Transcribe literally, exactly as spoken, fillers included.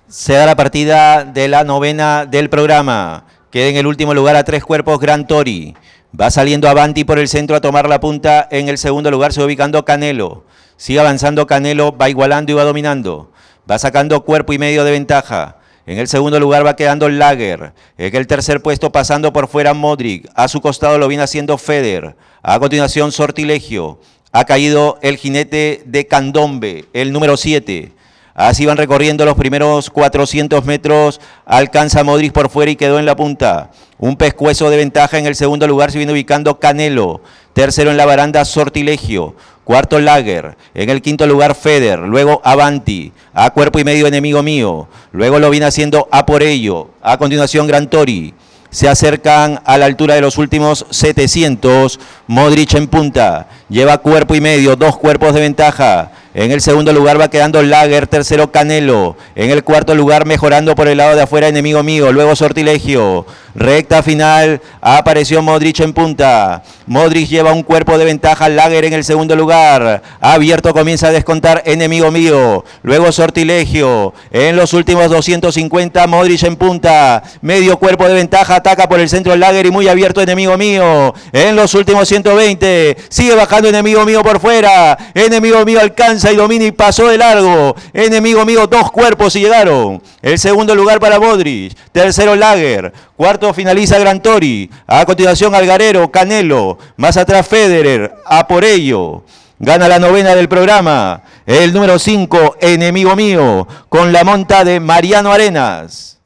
Se da la partida de la novena del programa. Queda en el último lugar a tres cuerpos Gran Tori. Va saliendo Avanti por el centro a tomar la punta. En el segundo lugar se va ubicando Canelo. Sigue avanzando Canelo, va igualando y va dominando. Va sacando cuerpo y medio de ventaja. En el segundo lugar va quedando Lager. En el tercer puesto pasando por fuera Modric. A su costado lo viene haciendo Feder. A continuación Sortilegio. Ha caído el jinete de Candombe, el número siete. Así van recorriendo los primeros cuatrocientos metros. Alcanza Modric por fuera y quedó en la punta. Un pescuezo de ventaja. En el segundo lugar se viene ubicando Canelo. Tercero en la baranda Sortilegio. Cuarto Lager. En el quinto lugar Feder. Luego Avanti. A cuerpo y medio Enemigo Mío. Luego lo viene haciendo A por ello. A continuación Gran Tori. Se acercan a la altura de los últimos setecientos. Modric en punta. Lleva cuerpo y medio. Dos cuerpos de ventaja. En el segundo lugar va quedando Lager, tercero Canelo. En el cuarto lugar mejorando por el lado de afuera Enemigo Mío. Luego Sortilegio. Recta final. Apareció Modric en punta. Modric lleva un cuerpo de ventaja. Lager en el segundo lugar. Abierto comienza a descontar Enemigo Mío. Luego Sortilegio. En los últimos doscientos cincuenta Modric en punta. Medio cuerpo de ventaja. Ataca por el centro Lager y muy abierto Enemigo Mío. En los últimos ciento veinte. Sigue bajando Enemigo Mío por fuera. Enemigo Mío alcanza y domina y pasó de largo. Enemigo Mío, dos cuerpos y llegaron. El segundo lugar para Modric. Tercero Lager. Cuarto finaliza Gran Tori. A continuación Algarero, Canelo. Más atrás Federer. A por ello. Gana la novena del programa. El número cinco, Enemigo Mío. Con la monta de Mariano Arenas.